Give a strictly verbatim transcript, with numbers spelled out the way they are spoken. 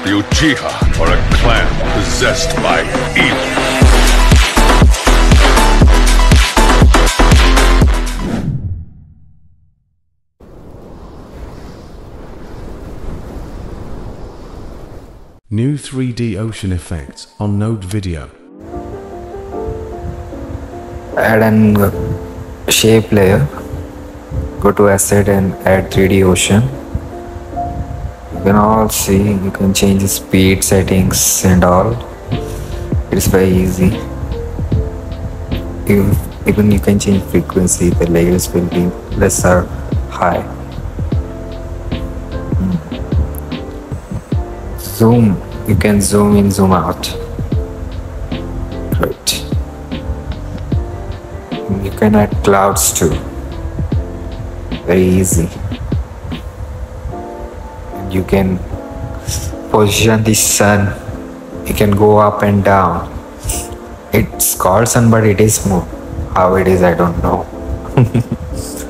The Uchiha are a clan possessed by evil. New three D ocean effects on Node Video. Add an shape layer. Go to asset and add three D ocean. You can all see, you can change the speed settings and all. It's very easy. You, even you can change frequency, the layers will be less or high. Zoom, you can zoom in, zoom out. Great. You can add clouds too. Very easy. You can position the sun. You can go up and down. It's called sun, but it is moon. How it is, I don't know.